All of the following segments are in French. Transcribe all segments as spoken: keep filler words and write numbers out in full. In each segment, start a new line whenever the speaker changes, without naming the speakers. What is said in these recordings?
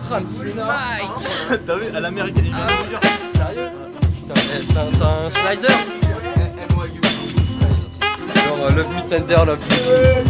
Mike.
T'as vu, à l'américaine, il vient de dire.
Sérieux? Putain, c'est un, c'est un Schneider? Genre euh, Love Me Tender, Love Me.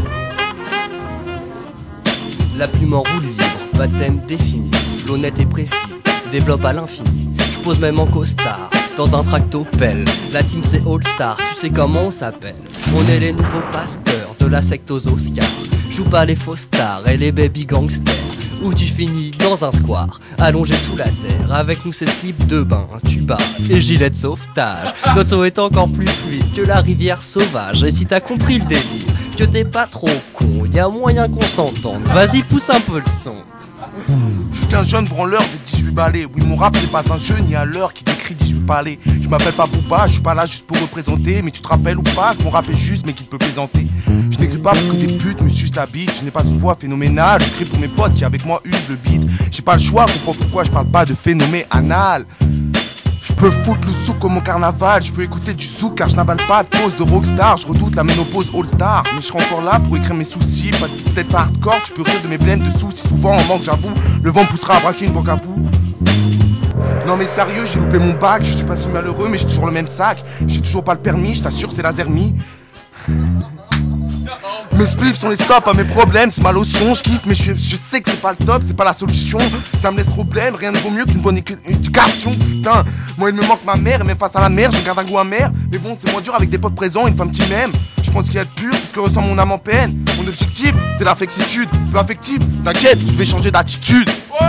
La plume en roue libre, baptême défini, flow net et précis, développe à l'infini. Je pose même en costard, dans un tracto pelle. La team c'est All Star, tu sais comment on s'appelle. On est les nouveaux pasteurs de la secte aux Oscars. Joue pas les faux stars et les baby gangsters. Où tu finis dans un square, allongé sous la terre. Avec nous c'est slip de bain, tuba et gilet de sauvetage. Notre son est encore plus fluide que la rivière sauvage. Et si t'as compris le délire, que t'es pas trop con, y a moyen qu'on s'entende. Vas-y, pousse un peu le son.
Je suis qu'un jeune branleur de dix-huit balais. Oui, mon rap n'est pas un jeu ni un leurre qui décrit dix-huit palais. Je m'appelle pas Booba, je suis pas là juste pour représenter. Mais tu te rappelles ou pas que mon rap est juste mais qu'il peut plaisanter. Je n'écris pas pour que des putes me sucent la bite. Je n'ai pas une voix phénoménale, j'écris pour mes potes qui avec moi usent le beat. J'ai pas le choix, comprends pourquoi je parle pas de phénomène anal. Je peux foutre le souk comme au carnaval, je peux écouter du souk car je n'avale pas de pause de rockstar. Je redoute la ménopause all-star, mais je serai encore là pour écrire mes soucis. Peut-être pas hardcore, tu peux rire de mes blèmes de sous. Si souvent en manque j'avoue, le vent poussera à braquer une banque à bout. Non mais sérieux, j'ai loupé mon bac, je suis pas si malheureux mais j'ai toujours le même sac. J'ai toujours pas le permis, je t'assure c'est la zermie. Mes spliffs sont les stops à mes problèmes, c'est ma lotion, je kiffe mais je, je sais que c'est pas le top, c'est pas la solution. Ça me laisse trop blême, rien ne vaut mieux qu'une bonne éducation, putain. Moi il me manque ma mère et même face à la mer, je garde un goût amer. Mais bon c'est moins dur avec des potes présents, une femme qui m'aime. Je pense qu'il y a de pur, c'est ce que ressent mon âme en peine. Mon objectif, c'est l'affectitude, peu affective. T'inquiète, je vais changer d'attitude. Oh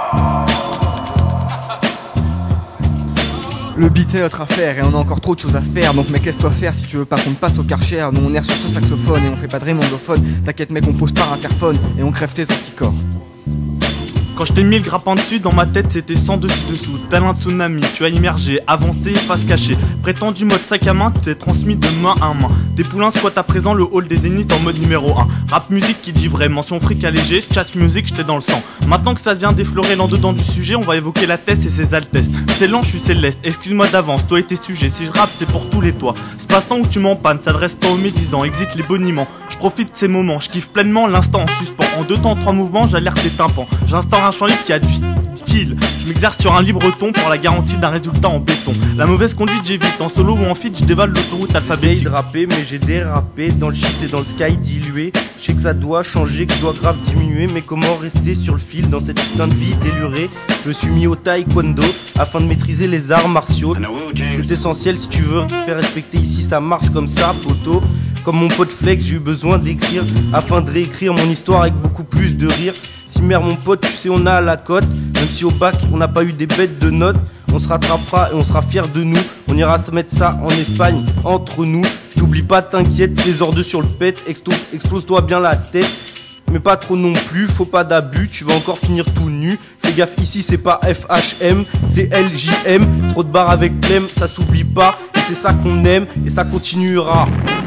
Le beat est notre affaire et on a encore trop de choses à faire. Donc mec laisse-toi faire si tu veux pas qu'on te passe au Karcher. Nous on erre sur ce saxophone et on fait pas de raymondophone. T'inquiète mec on pose par interphone et on crève tes anticorps.
Quand je t'ai mis le grappin dessus, dans ma tête c'était sans dessus dessous. Tel un tsunami, tu as immergé, avancé, face cachée. Prétendu mode sac à main, tu t'es transmis de main à main. Tes poulains squattent à présent le hall des zéniths en mode numéro un. Rap musique qui dit vrai, mention fric allégé, chasse musique, j'étais dans le sang. Maintenant que ça vient d'effleurer l'en dedans du sujet, on va évoquer la tête et ses altesses. C'est lent, je suis céleste, excuse-moi d'avance, toi et tes sujets. Si je rappe, c'est pour tous les toits. Ce passe-temps où tu m'empannes, s'adresse pas aux médisants, exite les boniments. Je profite de ces moments, je kiffe pleinement l'instant en suspens. En deux temps, trois mouvements, j'alerte tes tympans. J'instaure un champ libre qui a du style. Je m'exerce sur un libre ton pour la garantie d'un résultat en béton. La mauvaise conduite j'évite, en solo ou en feat je dévale l'autoroute alphabétique.
J'essaye de rapper mais j'ai dérapé dans le shit et dans le sky dilué. Je sais que ça doit changer, que je dois grave diminuer. Mais comment rester sur le fil dans cette putain de vie délurée? Je me suis mis au taekwondo afin de maîtriser les arts martiaux. C'est essentiel si tu veux faire respecter ici, ça marche comme ça poteau. Comme mon pote Flex, j'ai eu besoin d'écrire afin de réécrire mon histoire avec beaucoup plus de rire. Si mère mon pote, tu sais on a la cote. Même si au bac on n'a pas eu des bêtes de notes, on se rattrapera et on sera fiers de nous. On ira se mettre ça en Espagne entre nous. Je t'oublie pas, t'inquiète, tes ordres sur le pet. Explose-toi bien la tête, mais pas trop non plus, faut pas d'abus. Tu vas encore finir tout nu. Fais gaffe, ici c'est pas F H M, c'est L J M. Trop de barres avec Clem, ça s'oublie pas. Et c'est ça qu'on aime et ça continuera.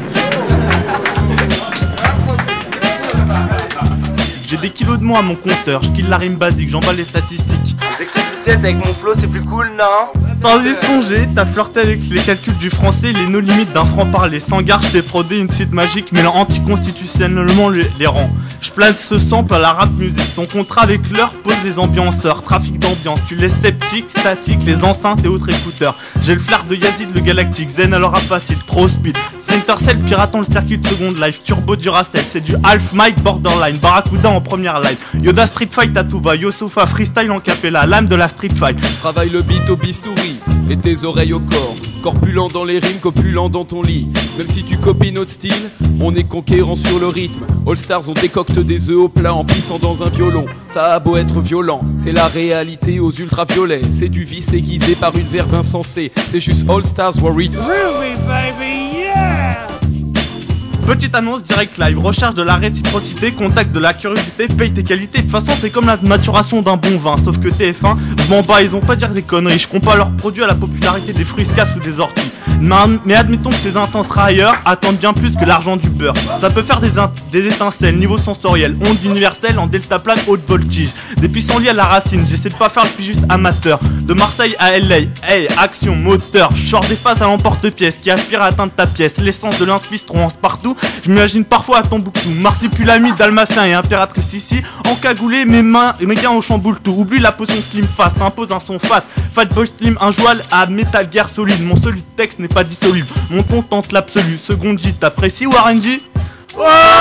J'ai des kilos de moins à mon compteur, je kill la rime basique, j'emballe les statistiques.
Les excès de vitesse avec mon flow c'est plus cool, non?
Sans y songer, t'as flirté avec les calculs du français, les no limites d'un franc-parler. Sans garde, je t'ai prodé une suite magique mêlant anticonstitutionnellement les, les rangs. Je place ce sample à la rap musique. Ton contrat avec l'heure pose les ambianceurs. Trafic d'ambiance, tu laisses sceptiques, statiques, les enceintes et autres écouteurs. J'ai le flair de Yazid le galactique, zen alors rap facile, trop speed. Splinter Cell, piratant le circuit de seconde life. Turbo Duracell, c'est du half mic borderline. Barracuda en première live. Yoda street fight à tout va, Yosofa freestyle en capella, l'âme de la street fight.
Travaille le beat au bistouri et tes oreilles au corps. Corpulent dans les rimes, copulent dans ton lit. Même si tu copies notre style, on est conquérant sur le rythme. All Stars on décocte des œufs au plat en pissant dans un violon. Ça a beau être violent, c'est la réalité aux ultraviolets. C'est du vice aiguisé par une verve insensée. C'est juste All Stars Worry.
Groovy baby, yeah!
Petite annonce direct live, recherche de la réciprocité, contact de la curiosité, paye tes qualités. De toute façon c'est comme la maturation d'un bon vin, sauf que T F un, je m'en bats, ils ont pas dire des conneries. Je compare leurs produits à la popularité des fruits scasses ou des orties. Mais admettons que ces intenses railleurs attendent bien plus que l'argent du beurre. Ça peut faire des, des étincelles, niveau sensoriel, onde universelle en delta plane haute voltige. Des pissenlits à la racine, j'essaie de pas faire le plus juste amateur. De Marseille à L A, hey, action, moteur. Je sors des phases à l'emporte-pièce qui aspire à atteindre ta pièce. L'essence de l'inspice tronce partout. j'imagine parfois à Tombouctou, Marsipulami, Dalmatien et impératrice ici, encagoulé, mes mains et mes gains au chamboule tout. Oublie la potion slim fast, impose un son fat, fat boy slim, un joual à Metal Gear solide. Mon solide texte n'est pas dissoluble, mon ton tente l'absolu. Seconde J, t'apprécies Warren G? Oh,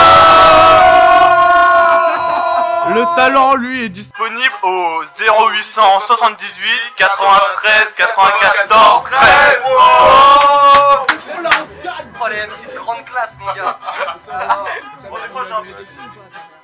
le talent, lui, est disponible au zéro huit cent soixante-dix-huit quatre-vingt-treize quatre-vingt-quatorze treize.
Oh les M C de grande classe mon gars.
On est proche un peu.